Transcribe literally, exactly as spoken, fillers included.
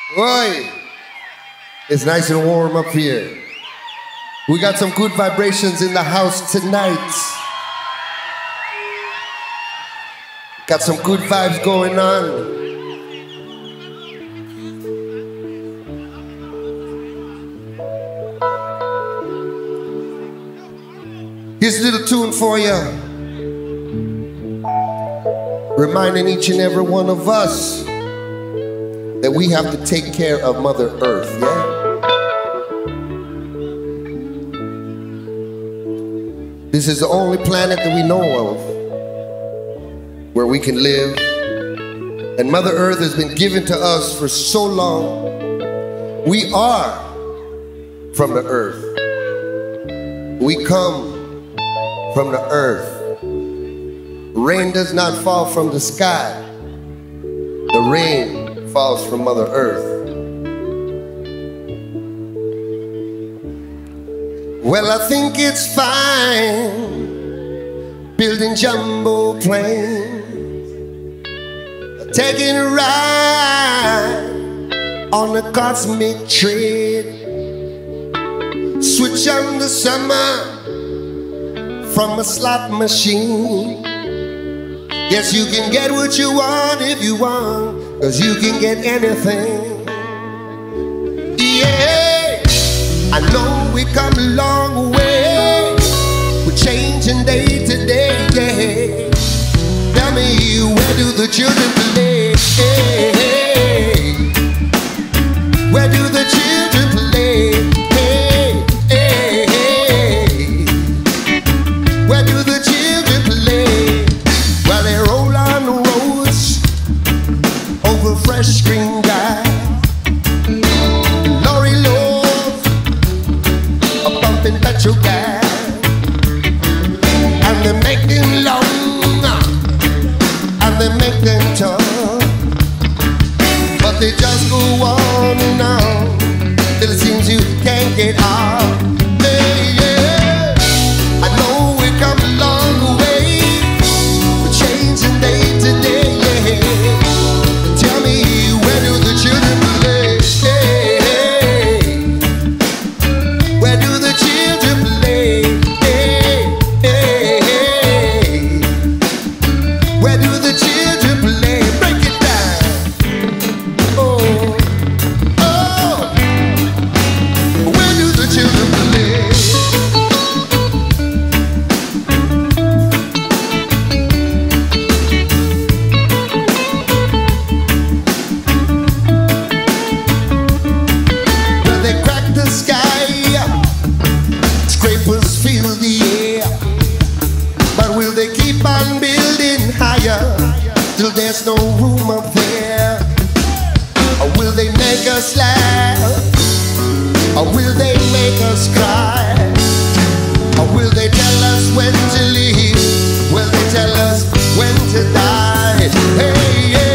Oi! It's nice and warm up here. We got some good vibrations in the house tonight. Got some good vibes going on. Here's a little tune for you, reminding each and every one of us that we have to take care of Mother Earth, yeah? This is the only planet that we know of where we can live. And Mother Earth has been given to us for so long. We are from the earth. We come from the earth. Rain does not fall from the sky. The rain falls from Mother Earth. Well, I think it's fine building jumbo planes, taking a ride on the cosmic train, switch on the summer from a slot machine. Yes, you can get what you want if you want, 'cause you can get anything. Yeah, I know we come a long way. We're changing day to day, yeah. Tell me, where do the children play? Where do the children play? Hey, hey, hey. Where do the children play? Well, they roll on the roads over fresh green grass. Lorry loads a pumping petrol gas, and they make them long, and they make them tough, but they just go on and on till it seems you can't get off. Hey, yeah. I know we come a long way. We're changing day to day, yeah. Tell me, where do the children play? Hey, where do the children play? Hey, hey, hey. Where do the children play? Break it down. Oh, oh. Where do the children play? Well, they crack the sky, scrapers fill the air, but will they keep on building higher till there's no room up there? Or will they make us laugh? Or will they make us cry? Or will they tell us when to leave? Will they tell us when to die? Hey, yeah.